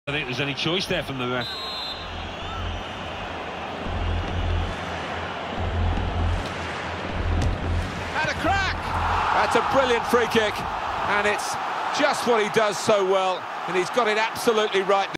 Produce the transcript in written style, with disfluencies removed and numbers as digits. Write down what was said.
I think there's any choice there from the ref. And a crack! That's a brilliant free kick, and it's just what he does so well, and he's got it absolutely right.